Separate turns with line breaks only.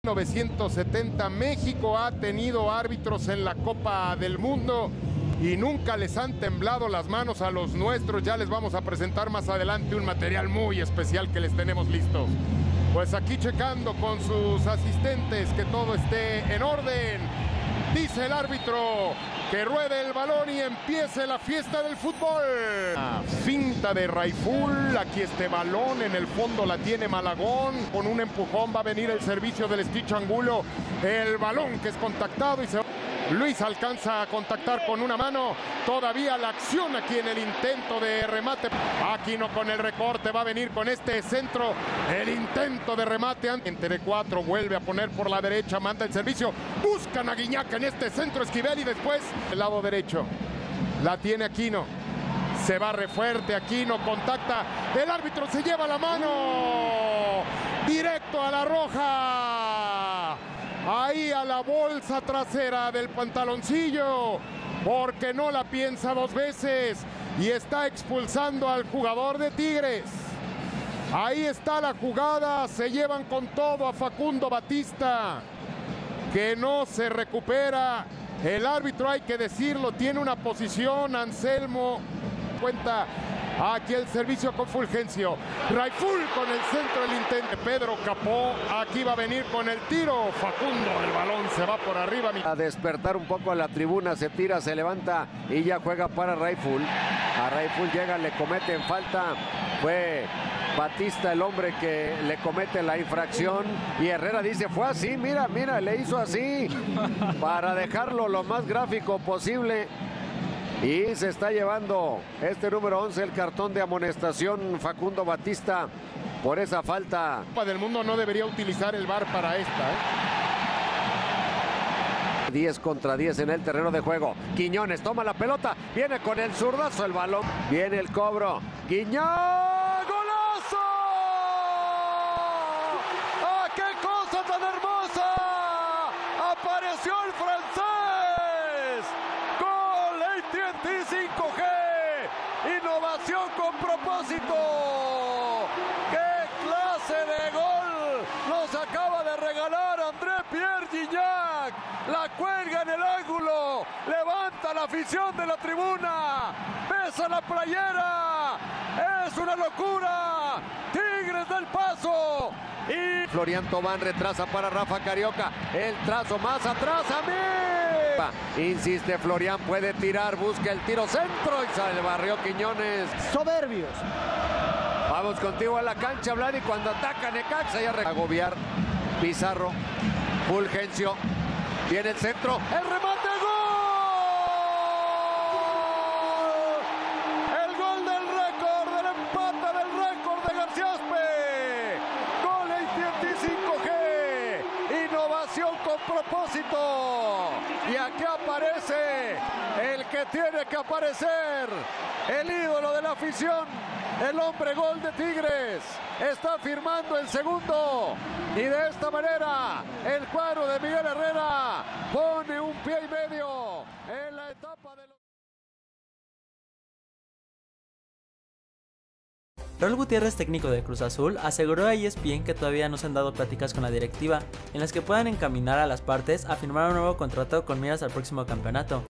1970 México ha tenido árbitros en la Copa del Mundo y nunca les han temblado las manos a los nuestros. Ya les vamos a presentar más adelante un material muy especial que les tenemos listos. Pues aquí checando con sus asistentes que todo esté en orden. Dice el árbitro que ruede el balón y empiece la fiesta del fútbol. Finta de Raiful, aquí este balón, en el fondo la tiene Malagón, con un empujón va a venir el servicio del Stitch Angulo, el balón que es contactado y se... Luis alcanza a contactar con una mano, todavía la acción aquí en el intento de remate. Aquino con el recorte, va a venir con este centro, el intento de remate. Entre cuatro, vuelve a poner por la derecha, manda el servicio, buscan a Guiñac en este centro, Esquivel y después el lado derecho. La tiene Aquino, se va refuerte Aquino, contacta, el árbitro se lleva la mano, directo a la roja. Ahí a la bolsa trasera del pantaloncillo, porque no la piensa dos veces y está expulsando al jugador de Tigres. Ahí está la jugada, se llevan con todo a Facundo Batista, que no se recupera. El árbitro, hay que decirlo, tiene una posición, Anselmo, cuenta. Aquí el servicio con Fulgencio. Raiful con el centro del intento. Pedro Capó. Aquí va a venir con el tiro. Facundo, el balón se va por arriba.
A despertar un poco a la tribuna. Se tira, se levanta y ya juega para Raiful. A Raiful llega, le cometen falta. Fue Batista el hombre que le comete la infracción. Y Herrera dice, fue así, mira, le hizo así. Para dejarlo lo más gráfico posible. Y se está llevando este número 11 el cartón de amonestación Facundo Batista por esa falta.
Copa del Mundo no debería utilizar el VAR para esta.
10 contra 10 en el terreno de juego. Quiñones toma la pelota, viene con el zurdazo el balón. Viene el cobro. Quiñón, ¡golazo! ¡Ah, qué cosa tan hermosa! Apareció el francés. 5G, innovación con propósito. ¡Qué clase de gol nos acaba de regalar André Pierre Gignac! La cuelga en el ángulo, levanta la afición de la tribuna, besa la playera, es una locura. Tigres del Paso. Y Florian Tobán retrasa para Rafa Carioca, el trazo más atrás a mí. Insiste Florian, puede tirar, busca el tiro centro y sale, barrió Quiñones.
Soberbios.
Vamos contigo a la cancha, Vladi, cuando ataca Necaxa ya agobiar. Pizarro, Fulgencio, viene el centro, el remate, ¡gol! El gol del récord, del empate del récord de García Aspe. Gol AT&T 5G, innovación con propósito. Y aquí aparece el que tiene que aparecer, el ídolo de la afición, el hombre gol de Tigres. Está firmando el segundo y de esta manera el cuadro de Miguel Herrera pone un pie y medio en la etapa de los...
Raúl Gutiérrez, técnico de Cruz Azul, aseguró a ESPN que todavía no se han dado pláticas con la directiva en las que puedan encaminar a las partes a firmar un nuevo contrato con miras al próximo campeonato.